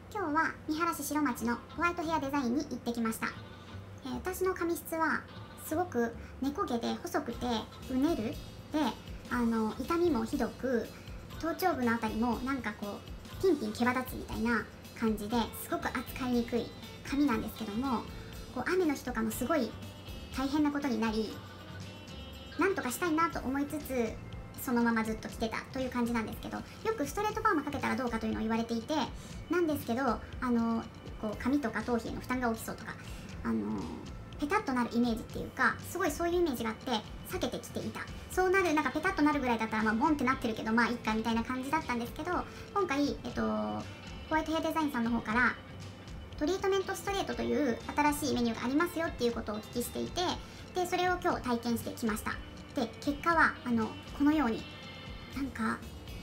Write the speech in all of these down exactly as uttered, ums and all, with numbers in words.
今日は三原市白町のホワイトヘアデザインに行ってきました。えー、私の髪質はすごく猫毛で細くてうねるで、あの痛みもひどく、頭頂部のあたりもなんかこうピンピン毛羽立つみたいな感じですごく扱いにくい髪なんですけども、こう雨の日とかもすごい大変なことになり、なんとかしたいなと思いつつそのままずっと着てたという感じなんですけど、よくストレートパーマかけたらどうかというのを言われていて、なんですけど、あのこう髪とか頭皮への負担が大きそうとか、あのペタッとなるイメージっていうか、すごいそういうイメージがあって避けてきていた。そうなる、なんかペタッとなるぐらいだったらまあボンってなってるけどまあいっかみたいな感じだったんですけど、今回、えっと、ホワイトヘアデザインさんの方からトリートメントストレートという新しいメニューがありますよっていうことをお聞きしていて、でそれを今日体験してきました。で結果はあのこのように、なんか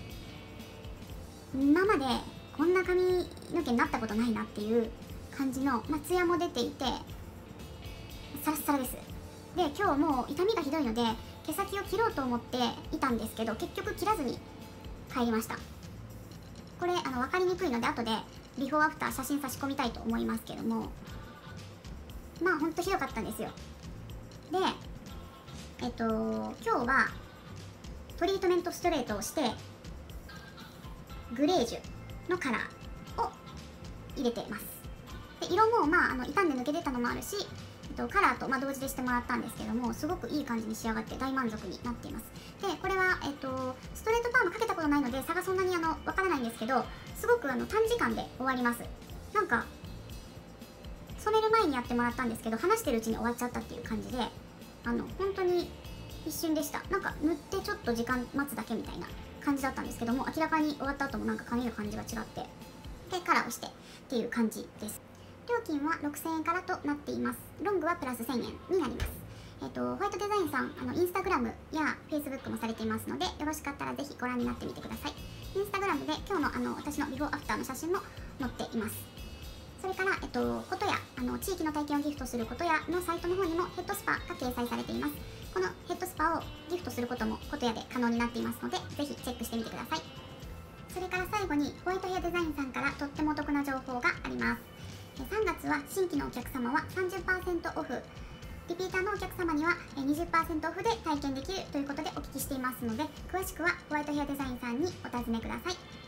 今までこんな髪の毛になったことないなっていう感じの、まあ、ツヤも出ていてサラッサラです。で今日もう痛みがひどいので毛先を切ろうと思っていたんですけど、結局切らずに帰りました。これあの分かりにくいので後でビフォーアフター写真差し込みたいと思いますけども、まあほんとひどかったんですよ。でえっと今日はトリートメントストレートをしてグレージュのカラーを入れてます。で色もまああの傷んで抜け出たのもあるし、えっと、カラーとまあ同時でしてもらったんですけども、すごくいい感じに仕上がって大満足になっています。でこれは、えっと、ストレートパーマかけたことないので差がそんなにあのわからないんですけど、すごくあの短時間で終わります。なんか染める前にやってもらったんですけど、話してるうちに終わっちゃったっていう感じで、あの本当に一瞬でした。なんか塗ってちょっと時間待つだけみたいな感じだったんですけども、明らかに終わった後もなんか髪の感じが違って、でカラーをしてっていう感じです。料金はろくせんえんからとなっています。ロングはプラスせんえんになります。えっと、ホワイトデザインさん、あのインスタグラムやフェイスブックもされていますので、よろしかったらぜひご覧になってみてください。インスタグラムで今日のあの私のビフォーアフターの写真も載っています。それから、えっと、ことやあの地域の体験をギフトすることやのサイトの方にもヘッドスパが掲載されています。このヘッドスパをギフトすることもことやで可能になっていますので、ぜひチェックしてみてください。それから最後にホワイトヘアデザインさんからとってもお得な情報があります。さんがつは新規のお客様は さんじゅっパーセント オフ、リピーターのお客様には にじゅっパーセント オフで体験できるということでお聞きしていますので、詳しくはホワイトヘアデザインさんにお尋ねください。